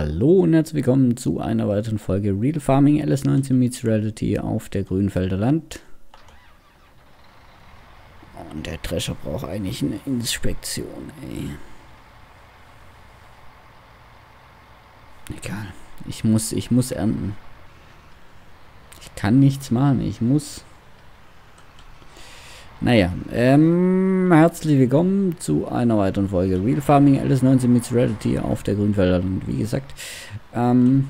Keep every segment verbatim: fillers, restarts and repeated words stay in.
Hallo und herzlich willkommen zu einer weiteren Folge Real Farming L S neunzehn Meets Reality auf der Grünfelder Land. Und der Drescher braucht eigentlich eine Inspektion, ey. Egal. Ich muss, ich muss ernten. Ich kann nichts machen, ich muss. Naja, ähm, herzlich willkommen zu einer weiteren Folge Real Farming L S neunzehn Meets Reality auf der Grünfelder Land. Wie gesagt, ähm,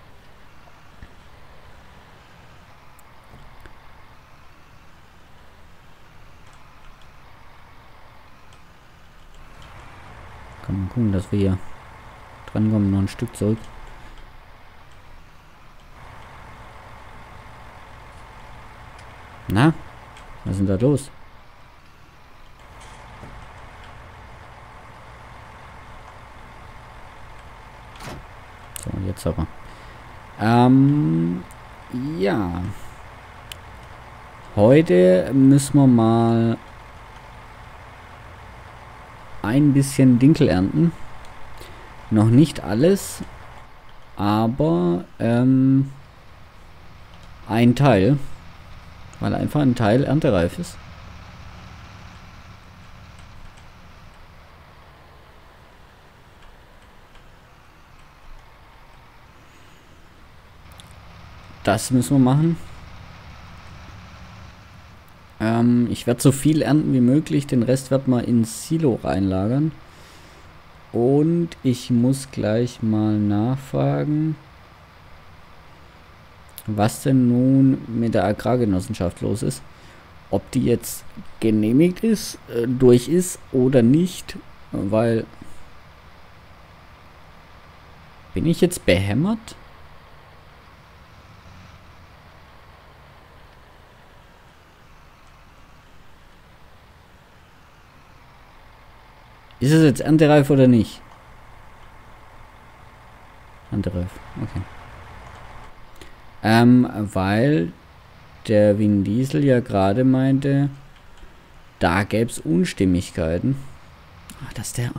kann man gucken, dass wir hier dran kommen, noch ein Stück zurück. Na, was ist denn da los? So, jetzt aber. Ähm, ja. Heute müssen wir mal ein bisschen Dinkel ernten. Noch nicht alles, aber ähm, ein Teil, weil einfach ein Teil erntereif ist. Das müssen wir machen. Ähm, ich werde so viel ernten wie möglich, den Rest wird man ins Silo reinlagern. Und ich muss gleich mal nachfragen, was denn nun mit der Agrargenossenschaft los ist. Ob die jetzt genehmigt ist, äh, durch ist oder nicht, weil... Bin ich jetzt behämmert? Ist es jetzt erntereif oder nicht? Erntereif, okay. Ähm, weil der Vin Diesel ja gerade meinte, da gäbe es Unstimmigkeiten. Ach, dass der...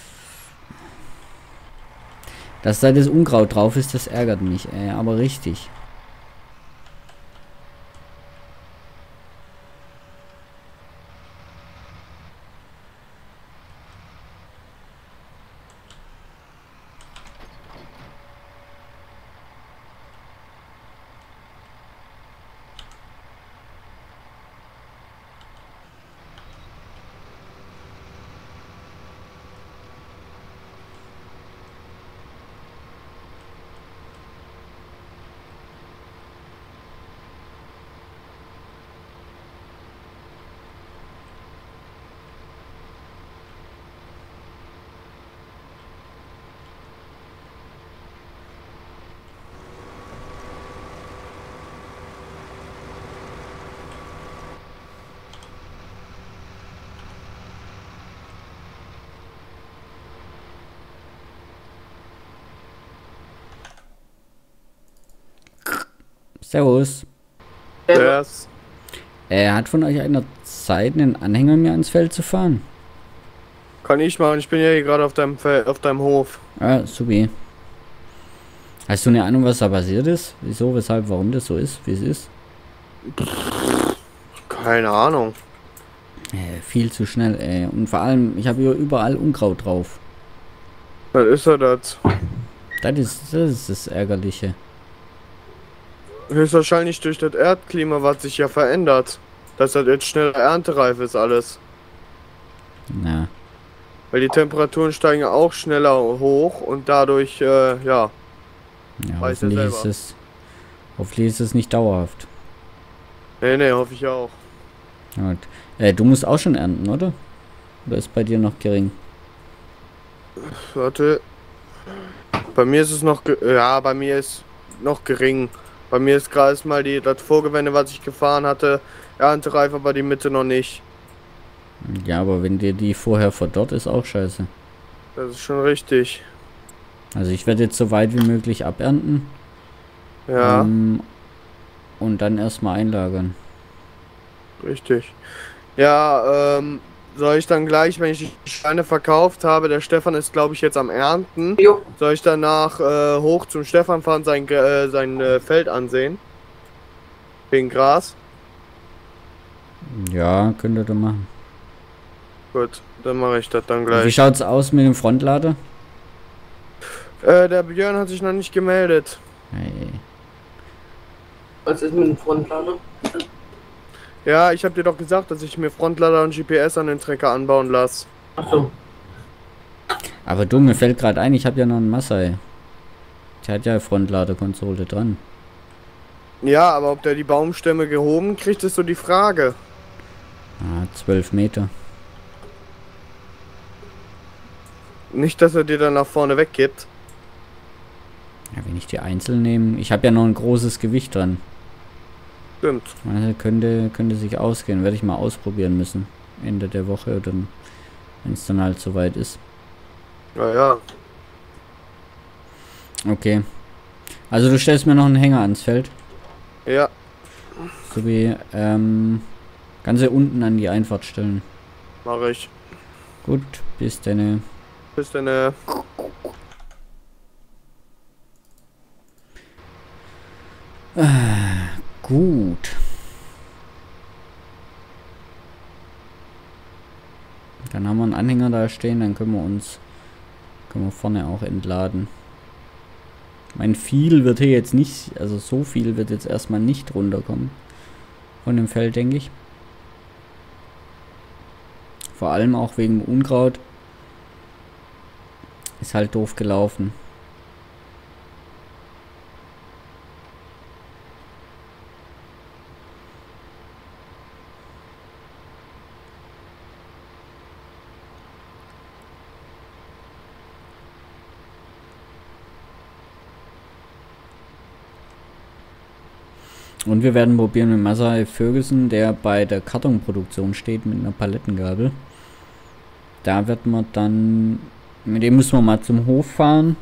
Dass da das Unkraut drauf ist, das ärgert mich, ey, aber richtig. Servus. Servus. Er hat von euch einer Zeit einen Anhänger mir ans Feld zu fahren. Kann ich machen, ich bin ja hier gerade auf deinem Fe auf deinem Hof. Ah, supi. Hast du eine Ahnung, was da passiert ist? Wieso, weshalb, warum das so ist, wie es ist? Keine Ahnung. Äh, viel zu schnell, ey. Und vor allem, ich habe hier überall Unkraut drauf. Was ist er das? Das ist, das ist das Ärgerliche. Höchstwahrscheinlich durch das Erdklima, was sich ja verändert. Dass das jetzt schneller erntereif ist alles. Ja. Weil die Temperaturen steigen ja auch schneller hoch und dadurch, äh, ja. Ja, Weiß er hoffentlich selber. ist es. Hoffentlich ist es nicht dauerhaft. Nee, nee, hoffe ich auch. Gut. Äh, du musst auch schon ernten, oder? Oder ist bei dir noch gering? Warte. Bei mir ist es noch, ge ja, bei mir ist noch gering. Bei mir ist gerade mal die, das Vorgewende, was ich gefahren hatte, erntereif, aber die Mitte noch nicht. Ja, aber wenn dir die vorher verdorrt, ist auch scheiße. Das ist schon richtig. Also ich werde jetzt so weit wie möglich abernten. Ja. Ähm, und dann erstmal einlagern. Richtig. Ja, ähm, Soll ich dann gleich, wenn ich die Schweine verkauft habe, der Stefan ist glaube ich jetzt am Ernten, Jo. soll ich danach äh, hoch zum Stefan fahren, sein, äh, sein äh, Feld ansehen? Wegen Gras? Ja, könnte ihr machen. Gut, dann mache ich das dann Und wie gleich. schaut's aus mit dem Frontlader? Äh, der Björn hat sich noch nicht gemeldet. Hey. Was ist mit dem Frontlader? Ja, ich habe dir doch gesagt, dass ich mir Frontlader und G P S an den Trecker anbauen lasse. Achso. Aber du, mir fällt gerade ein, ich habe ja noch einen Massai. Der hat ja Frontladekonsole dran. Ja, aber ob der die Baumstämme gehoben kriegt, ist so die Frage. Ah, zwölf Meter. Nicht, dass er dir dann nach vorne weggibt. Ja, wenn ich die einzeln nehme. Ich habe ja noch ein großes Gewicht dran. Stimmt. Also könnte, könnte sich ausgehen. Werde ich mal ausprobieren müssen. Ende der Woche oder wenn es dann halt soweit ist. Ja, ja. Okay. Also du stellst mir noch einen Hänger ans Feld. Ja. So wie ähm, ganze unten an die Einfahrt stellen. Mache ich. Gut, bis dann. Bis dann. Äh Gut. Dann haben wir einen Anhänger da stehen, dann können wir uns können wir vorne auch entladen. Mein viel wird hier jetzt nicht, also so viel wird jetzt erstmal nicht runterkommen von dem Feld, denke ich. Vor allem auch wegen dem Unkraut. Ist halt doof gelaufen. Und wir werden probieren mit Massey Ferguson, der bei der Kartonproduktion steht, mit einer Palettengabel. Da wird man dann, mit dem müssen wir mal zum Hof fahren.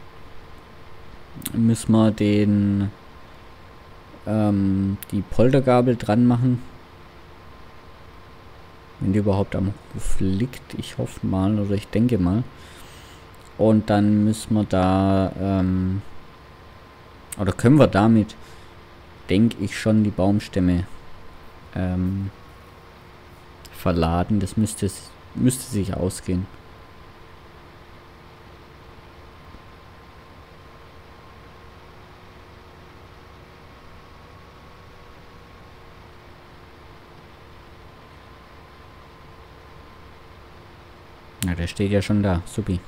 Müssen wir den, ähm, die Poltergabel dran machen. Wenn die überhaupt am Hof liegt, ich hoffe mal, oder ich denke mal. Und dann müssen wir da, ähm, oder können wir damit, denke ich, schon die Baumstämme ähm, verladen. Das müsste, müsste sich ausgehen. Na, der steht ja schon da. Supi.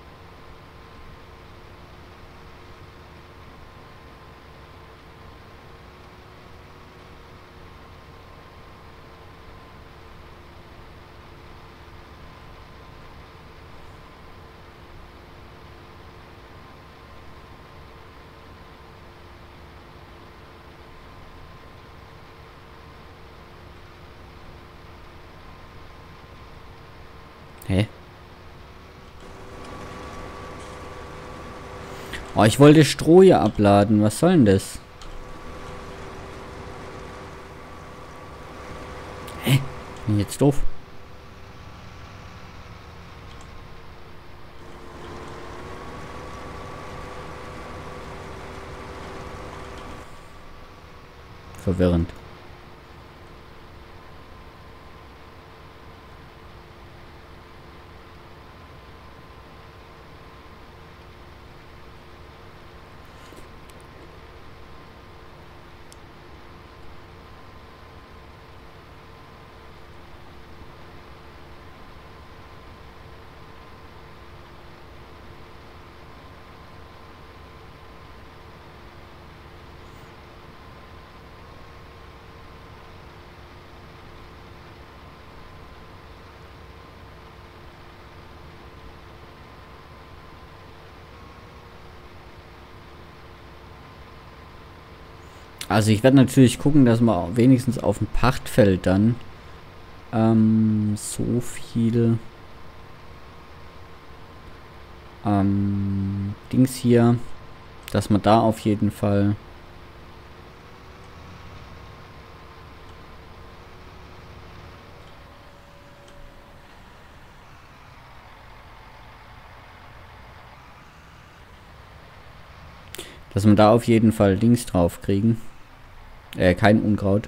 Hä? Oh, ich wollte Stroh hier abladen. Was soll denn das? Hä? Bin ich jetzt doof? Verwirrend. Also ich werde natürlich gucken, dass man wenigstens auf dem Pachtfeld dann ähm, so viel ähm, Dings hier, dass man da auf jeden Fall Dass wir da auf jeden Fall Dings drauf kriegen. Äh, kein Unkraut.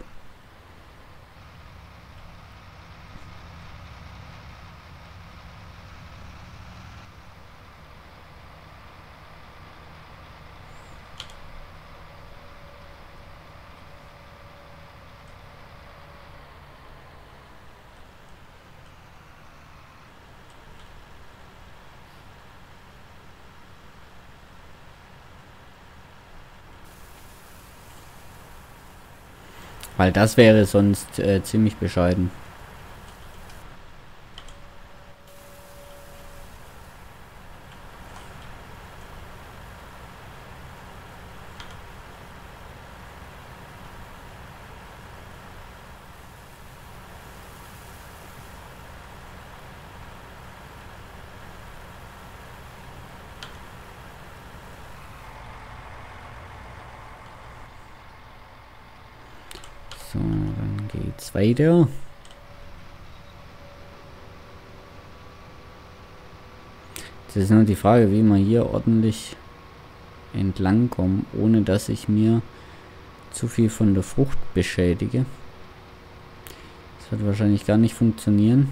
Weil das wäre sonst äh, ziemlich bescheiden. So, dann geht's weiter. Jetzt ist nur die Frage, wie wir hier ordentlich entlang kommen, ohne dass ich mir zu viel von der Frucht beschädige. Das wird wahrscheinlich gar nicht funktionieren.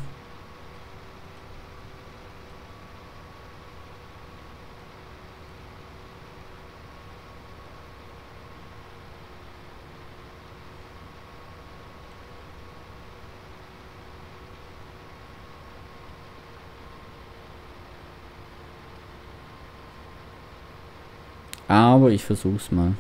Aber ich versuch's mal.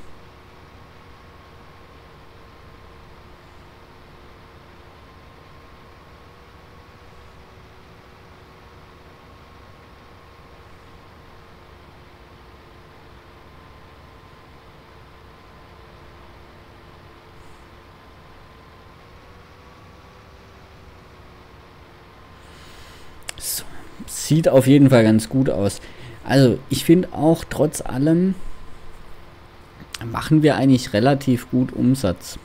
So, sieht auf jeden Fall ganz gut aus. Also ich finde auch trotz allem machen wir eigentlich relativ gut Umsatz.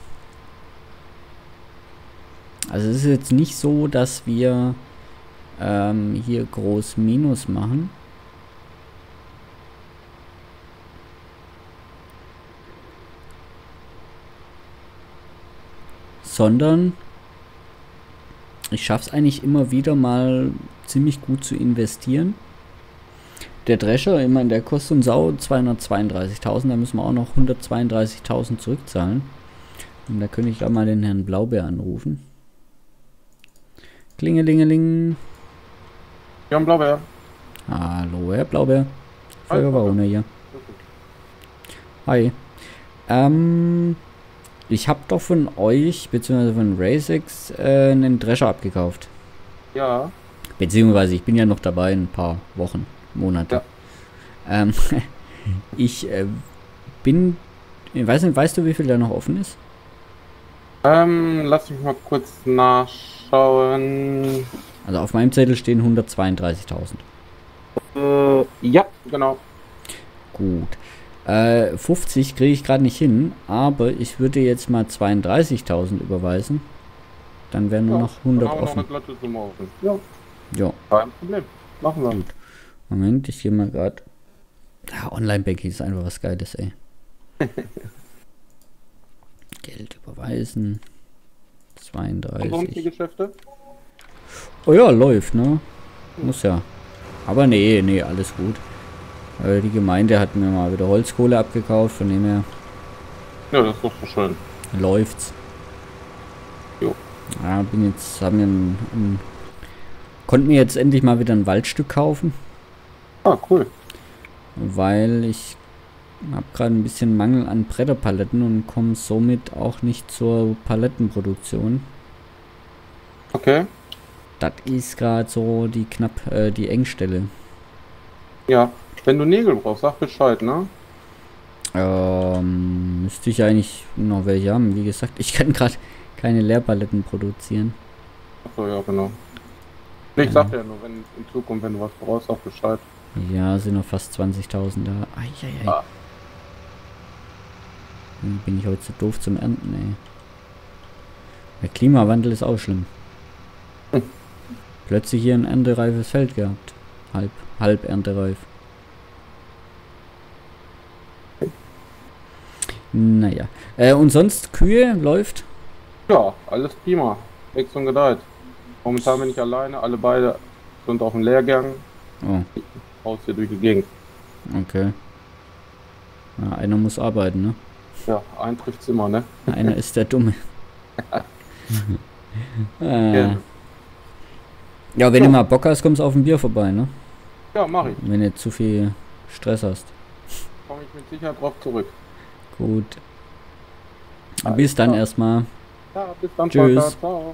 Also es ist jetzt nicht so, dass wir ähm, hier groß Minus machen. Sondern ich schaffe es eigentlich immer wieder mal ziemlich gut zu investieren. Der Drescher, ich meine, der kostet uns auch zweihundertzweiunddreißigtausend, da müssen wir auch noch hundertzweiunddreißigtausend zurückzahlen. Und da könnte ich da mal den Herrn Blaubeer anrufen. Klingelingeling. Wir haben Blaubeer. Hallo, Herr Blaubeer. Feuerwehrone hier. Hi. Ähm, ich habe doch von euch, beziehungsweise von Racex, äh, einen Drescher abgekauft. Ja. Beziehungsweise ich bin ja noch dabei, ein paar Wochen. Monate. Ja. Ähm, ich äh, bin, ich weiß nicht, weißt du, wie viel da noch offen ist? Ähm, lass mich mal kurz nachschauen. Also auf meinem Zettel stehen hundertzweiunddreißigtausend. Äh, ja, genau. Gut. Äh, fünfzig kriege ich gerade nicht hin, aber ich würde jetzt mal zweiunddreißigtausend überweisen. Dann wären nur Ja, noch hundert dann haben wir offen. noch eine glatte Summe offen. Ja, Ja. kein Problem. Machen wir. Gut. Moment, ich gehe mal gerade. Ja, Online-Banking ist einfach was Geiles, ey. Geld überweisen. Und sonst die zweiunddreißig. Geschäfte? Oh ja, läuft, ne? Muss ja. Aber nee, nee, alles gut. Äh, die Gemeinde hat mir mal wieder Holzkohle abgekauft, von dem her Ja, das ist doch so schön. läuft's. Jo. Ja, bin jetzt, haben wir ein, ein, konnten mir jetzt endlich mal wieder ein Waldstück kaufen, Ah, cool. weil ich habe gerade ein bisschen Mangel an Bretterpaletten und komme somit auch nicht zur Palettenproduktion. Okay. Das ist gerade so die knapp äh, die Engstelle. Ja, wenn du Nägel brauchst, sag Bescheid, ne? Ähm, müsste ich eigentlich noch welche haben. Wie gesagt, ich kann gerade keine Leerpaletten produzieren. Achso, ja, genau. Nee, ich sag ja nur, wenn in Zukunft, wenn du was brauchst, sag Bescheid. Ja, sind noch fast zwanzigtausend da. Eieiei. Ah. Bin ich heute zu doof zum Ernten, ey. Der Klimawandel ist auch schlimm. Hm. Plötzlich hier ein erntereifes Feld gehabt. Halb, halb erntereif. Naja. Äh, und sonst Kühe läuft? Ja, alles prima. Wächst und gedeiht. Momentan bin ich alleine, alle beide sind auf dem Lehrgang. Oh, Raus hier durch die Gegend. okay. Ja, einer muss arbeiten, ne? Ja, ein trifft's immer, ne? Einer ist der Dumme. äh, Ja. ja, wenn So. du mal Bock hast, kommst du auf ein Bier vorbei, ne? Ja, mach ich. Wenn du zu viel Stress hast. Komme ich mit Sicherheit drauf zurück. Gut. Alles Bis dann klar. erstmal. Ja, bis dann, Tschüss. Volker. Ciao.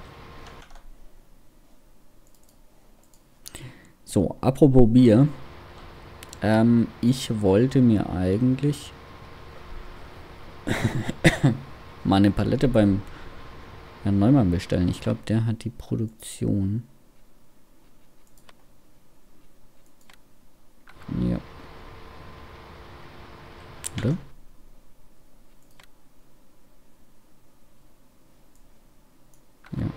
So, apropos Bier. Ähm, ich wollte mir eigentlich mal eine Palette beim Herrn Neumann bestellen. Ich glaube, der hat die Produktion. Ja. Oder? Ja.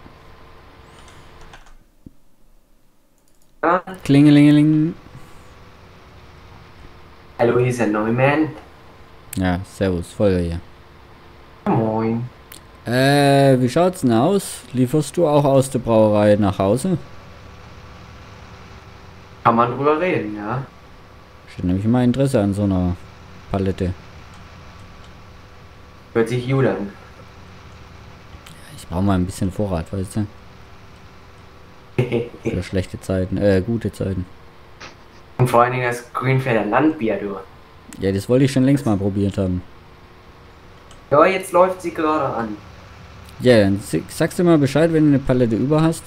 Ah, Klingelingeling. hallo, hier ist der Neumann. Ja, servus, Folge hier. Moin. Äh, wie schaut's denn aus? Lieferst du auch aus der Brauerei nach Hause? Kann man drüber reden, ja? Steht nämlich immer Interesse an so einer Palette. Hört sich gut an. Ich brauche mal ein bisschen Vorrat, weißt du? Für schlechte Zeiten, äh, gute Zeiten. Und vor allen Dingen das Grünfelder Landbier, du. Ja, das wollte ich schon längst mal probiert haben. Ja, jetzt läuft sie gerade an. Ja, dann si- sagst du mal Bescheid, wenn du eine Palette über hast.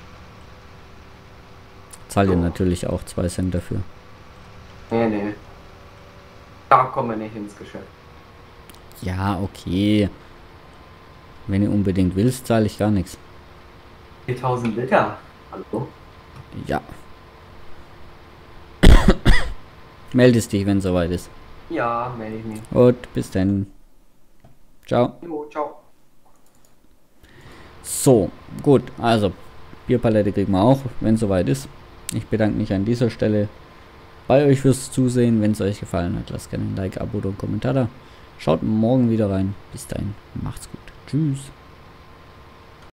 Zahl dir So. natürlich auch zwei Cent dafür. Nee, nee. Da kommen wir nicht ins Geschäft. Ja, okay. Wenn du unbedingt willst, zahle ich gar nichts. viertausend Liter. Hallo? Ja. Meldest dich, wenn soweit ist. Ja, melde ich mich. Gut, bis dann. Ciao. Jo, ciao. So, gut, also Bierpalette kriegen wir auch, wenn soweit ist. Ich bedanke mich an dieser Stelle bei euch fürs Zusehen. Wenn es euch gefallen hat, lasst gerne ein Like, Abo oder einen Kommentar da. Schaut morgen wieder rein. Bis dahin, macht's gut. Tschüss.